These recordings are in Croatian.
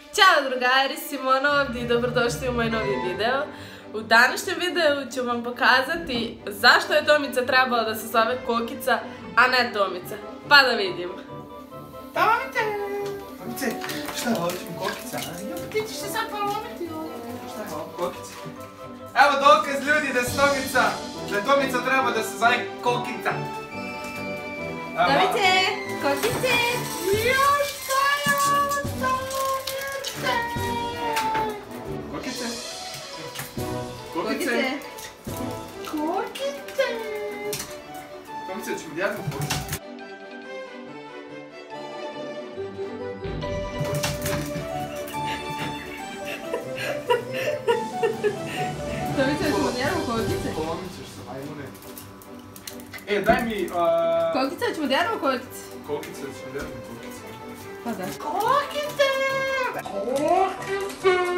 Ćao drugari, Simona ovdje i dobrodošli u moj novi video. U današnjem videu ću vam pokazati zašto je Tomica trebala da se zove Kokica, a ne Tomica. Pa da vidimo. Tomice, šta je ovo ćemo Kokica? Ti ćeš se sad polomiti ovdje. Šta je ovo Kokica? Evo dokaz ljudi da Tomica treba da se zove Kokica. Tomice, Kokice! Još šta je ovo Tomice? Kokice? Kokice? Kokice? Tomice, ćemo djadno Kokice. Tomice, ćemo djadno Kokice? Polomit ćeš se, majmune. Daj mi... Kokica, ćemo djadno Kokice? Kokice, ćemo djadno Kokice. Pa da. Kokice! Kokice!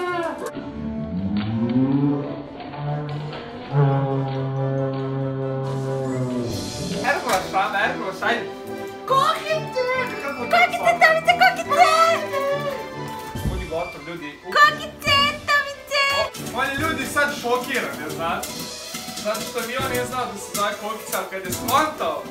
Ergoš, ajde. Kokice! Kokice, Tomice, Kokice! Budi gotov, ljudi. Kokice, Tomice! On je ljudi sad šokiran, ne znaš? Zato što ni on nije znao da se zove Kokica, ali kad je skontao...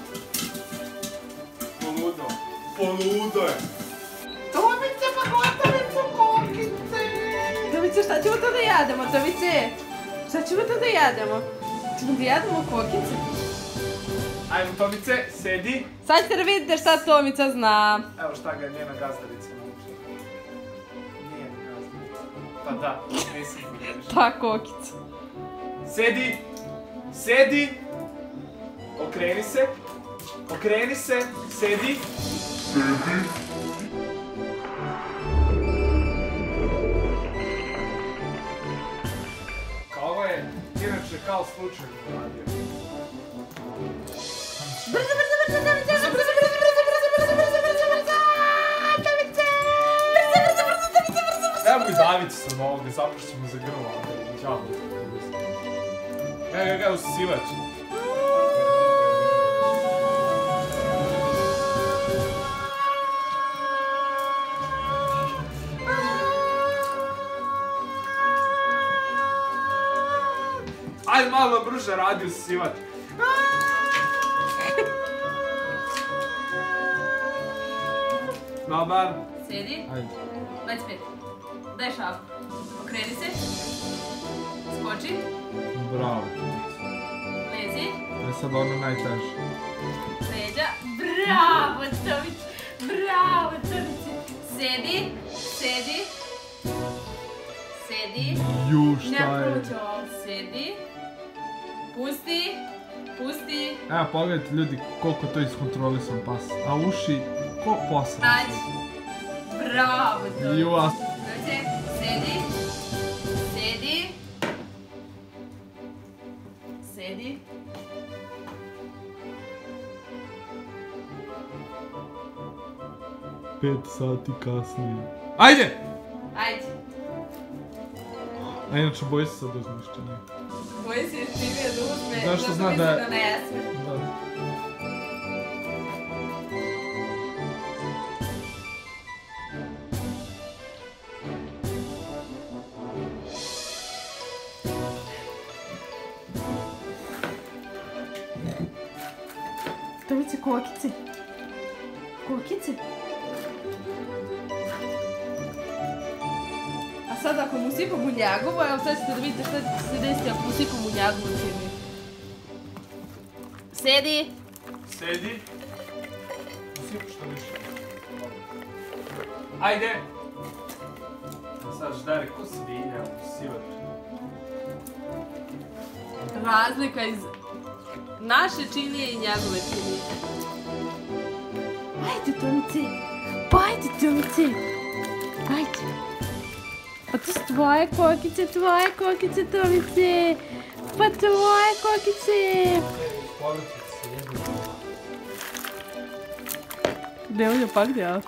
Poludo je. Tomice, pa gotove su Kokice! Tomice, šta ćemo to da jademo, Tomice? Šta ćemo to da jademo? Ćemo da jademo Kokice? Ajmo, Tomice, sedi. Sad ćete da vidite šta Tomica zna. Evo šta ga je njena gazdarica naučila. Njena gazdarica. Pa da, nisam vidiš. Pa Kokica. Sedi! Sedi! Okreni se! Okreni se! Sedi! Sedi! Ovo je inače kao slučajno radio. Brzo, brzo, brzo, Tomice! Evo i David sam ovoga, zapušćemo za grlo. Ćao. Evo usisivač. Ajde malo brže radi usisivač. Dobar. Sedi. Ajde. 25. Daj šapku. Okreni se. Skoči. Bravo. Lezi. Je sad ono najteže. Leđa. Bravo, Tomice. Bravo, Tomice. Sedi. Sedi. Sedi. Ju, šta Ne je? proći ovo. Sedi. Pusti. Pusti. Evo pogledajte ljudi koliko to iskontrolisan pas. A uši, ko posao? Ajde. Bravo, Tomice. Ju, a... Tomice, sedi. Sedi. Sedi. Pet sati kasnije. Ajde! Ajde. A inače boji se sad uzmiš čini. Boji se jeftinije da uzme. Zašto zna da je... Da ne jesme. Da. Tomice, Kokice. Kokice. A sad ako mu sipamo njagovo, evo sad ćete da vidite šta će se desiti ako mu sipamo njagovo u čini. Sedi. Sedi. Usipu što više. Ajde! Sad ždari ko svinja, usivač. Razlika iz naše činije i njegove činije. Ajde, Tomice. Pa ajde, Tomice. Ajde. Pa to su tvoje kokice, Tomice. Pa tvoje kokice. Gdje on je pa gdje?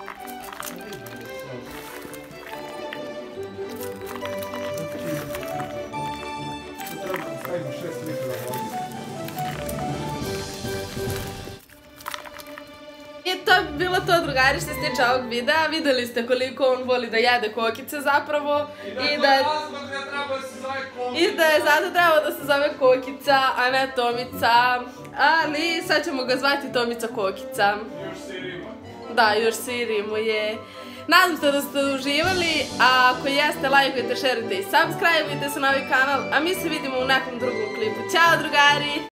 To bi bila to, drugari, što se tiče ovog videa. Videli ste koliko on voli da jede kokice zapravo. I da je razlog da treba da se zove kokica. I da je zato trebao da se zove Kokica, a ne Tomica. Ali sad ćemo ga zvati Tomica Kokica. Još se rima. Da, još se i rimuje. Nadam se da ste uživali, a ako jeste, lajkujte, šerujte i subscribeujte se na ovaj kanal, a mi se vidimo u nekom drugom klipu. Ćao, drugari!